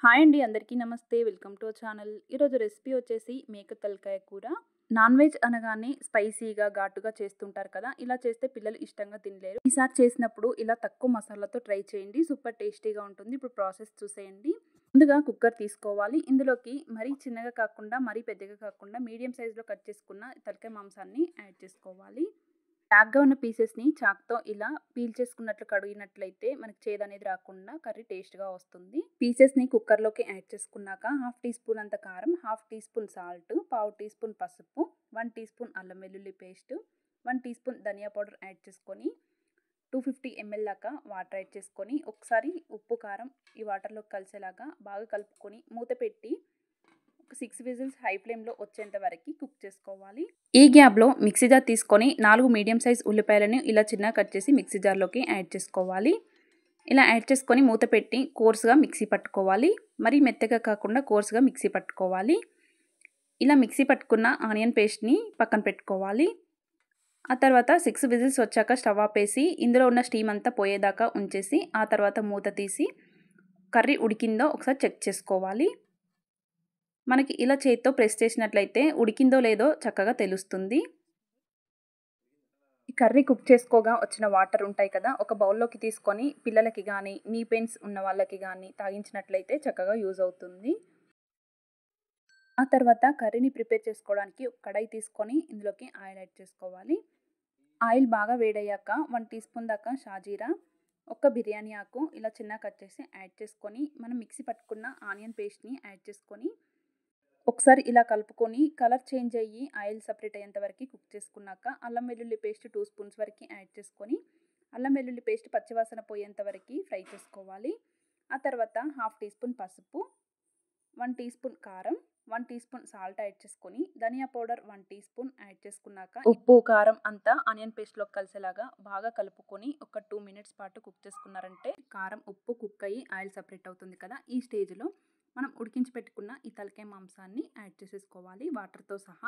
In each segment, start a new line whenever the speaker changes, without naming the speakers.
Hi అండి, అందరికీ నమస్తే. Welcome to our channel. ఈరోజు రెసిపీ వచ్చేసి మేక తలకాయ కూర. నాన్ వెజ్ అనగానే స్పైసీగా, ఘాటుగా చేస్తుంటారు కదా! ఇలా చేస్తే పిల్లలు ఇష్టంగా తినలేరు. ఈసారి చేసినప్పుడు ఇలా తక్కువ మసాలాతో ట్రై చేయండి. సూపర్ టేస్టీగా ఉంటుంది. ఇప్పుడు ప్రాసెస్ చూసేయండి. ముందుగా కుక్కర్ తీసుకోవాలి. ఇందులోకి మరీ చిన్నగా కాకుండా, మరీ పెద్దగా కాకుండా మీడియం సైజులో కట్ చేసుకున్న తలకాయ మాంసాన్ని యాడ్ చేసుకోవాలి. బ్లాక్‌గా ఉన్న పీసెస్‌ని చాక్‌తో ఇలా పీల్ చేసుకున్నట్లు కడిగినట్లయితే మనకి చేదు అనేది రాకుండా కర్రీ టేస్ట్‌గా వస్తుంది. పీసెస్‌ని కుక్కర్‌లోకి యాడ్ చేసుకున్నాక హాఫ్ టీ స్పూన్ అంత కారం, హాఫ్ టీ స్పూన్ సాల్ట్, పావు టీ స్పూన్ పసుపు, 1 టీ స్పూన్ అల్లం వెల్లుల్లి పేస్ట్, 1 టీ స్పూన్ ధనియా పౌడర్ యాడ్ చేసుకొని 250 ఎంఎల్ దాకా వాటర్ యాడ్ చేసుకొని ఒకసారి ఉప్పు, కారం ఈ వాటర్‌లోకి కలిసేలాగా బాగా కలుపుకొని మూత పెట్టి 6 విజిల్స్ హై ఫ్లేమ్‌లో వచ్చేంత వరకు కుక్ చేసుకోవాలి. ఈ గ్యాప్‌లో మిక్సీ జార్ తీసుకొని 4 మీడియం సైజ్ ఉల్లిపాయలను ఇలా చిన్నగా కట్ చేసి మిక్సీ జార్‌లోకి యాడ్ చేసుకోవాలి. ఇలా యాడ్ చేసుకొని మూత పెట్టి కోర్స్‌గా మిక్సీ పట్టుకోవాలి. మరీ మెత్తగా కాకుండా కోర్స్‌గా మిక్సీ పట్టుకోవాలి. ఇలా మిక్సీ పట్టుకున్న ఆనియన్ పేస్ట్‌ని పక్కన పెట్టుకోవాలి. ఆ తర్వాత 6 విజిల్స్ వచ్చాక స్టవ్ ఆపేసి ఇందులో ఉన్న స్టీమ్ అంతా పోయేదాకా ఉంచేసి ఆ తర్వాత మూత తీసి కర్రీ ఉడికిందో ఒకసారి చెక్ చేసుకోవాలి. మనకి ఇలా చేత్తో ప్రెస్ చేసినట్లయితే ఉడికిందో లేదో చక్కగా తెలుస్తుంది. ఈ కర్రీ కుక్ చేసుకోగా వచ్చిన వాటర్ ఉంటాయి కదా, ఒక బౌల్లోకి తీసుకొని పిల్లలకి కానీ, నీ పెయిన్స్ ఉన్న వాళ్ళకి కానీ తాగించినట్లయితే చక్కగా యూజ్ అవుతుంది. ఆ తర్వాత కర్రీని ప్రిపేర్ చేసుకోవడానికి ఒక కడాయి తీసుకొని ఇందులోకి ఆయిల్ యాడ్ చేసుకోవాలి. ఆయిల్ బాగా వేడయ్యాక 1 టీ స్పూన్ దాకా షాజీరా, ఒక బిర్యానీ ఆకు ఇలా చిన్నగా కట్ చేసి యాడ్ చేసుకొని మనం మిక్సీ పట్టుకున్న ఆనియన్ పేస్ట్‌ని యాడ్ చేసుకొని ఒకసారి ఇలా కలుపుకొని కలర్ చేంజ్ అయ్యి ఆయిల్ సెపరేట్ అయ్యేంత వరకు కుక్ చేసుకున్నాక అల్లం వెల్లుల్లి పేస్ట్ 2 స్పూన్స్ వరకు యాడ్ చేసుకొని అల్లం వెల్లుల్లి పేస్ట్ పచ్చివాసన పోయేంత వరకు ఫ్రై చేసుకోవాలి. ఆ తర్వాత హాఫ్ టీ స్పూన్ పసుపు, 1 టీ స్పూన్ కారం, 1 టీ స్పూన్ సాల్ట్ యాడ్ చేసుకొని ధనియా పౌడర్ 1 టీ స్పూన్ యాడ్ చేసుకున్నాక ఉప్పు, కారం అంతా ఆనియన్ పేస్ట్లోకి కలిసేలాగా బాగా కలుపుకొని ఒక 2 మినిట్స్ పాటు కుక్ చేసుకున్నారంటే కారం, ఉప్పు కుక్ అయ్యి ఆయిల్ సెపరేట్ అవుతుంది కదా. ఈ స్టేజ్లో మనం ఉడికించి పెట్టుకున్న ఈ తలకాయ మాంసాన్ని యాడ్ చేసేసుకోవాలి వాటర్తో సహా.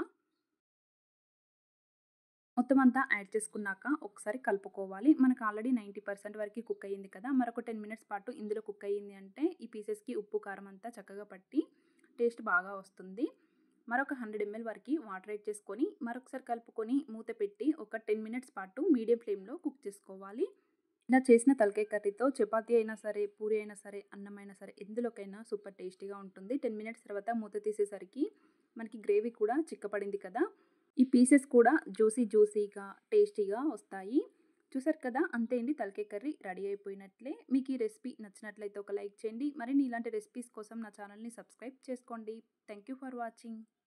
మొత్తం అంతా యాడ్ చేసుకున్నాక ఒకసారి కలుపుకోవాలి. మనకు ఆల్రెడీ 90% వరకు కుక్ అయ్యింది కదా, మరొక 10 మినిట్స్ పాటు ఇందులో కుక్ అయ్యింది అంటే ఈ పీసెస్కి ఉప్పు, కారం అంతా చక్కగా పట్టి టేస్ట్ బాగా వస్తుంది. మరొక 100 ml వరకు వాటర్ యాడ్ చేసుకొని మరొకసారి కలుపుకొని మూత పెట్టి ఒక 10 మినిట్స్ పాటు మీడియం ఫ్లేమ్లో కుక్ చేసుకోవాలి. ఇలా చేసిన తలకాయ కర్రీతో చపాతీ అయినా సరే, పూరి అయినా సరే, అన్నం అయినా సరే ఎందులోకైనా సూపర్ టేస్టీగా ఉంటుంది. 10 మినిట్స్ తర్వాత మూత తీసేసరికి మనకి గ్రేవీ కూడా చిక్కపడింది కదా. ఈ పీసెస్ కూడా జ్యూసీగా టేస్టీగా వస్తాయి. చూసారు కదా, అంతే అండి, తలకాయ కర్రీ రెడీ అయిపోయినట్లే. మీకు ఈ రెసిపీ నచ్చినట్లయితే ఒక లైక్ చేయండి. మరిన్ని ఇలాంటి రెసిపీస్ కోసం నా ఛానల్ని సబ్స్క్రైబ్ చేసుకోండి. Thank you for watching.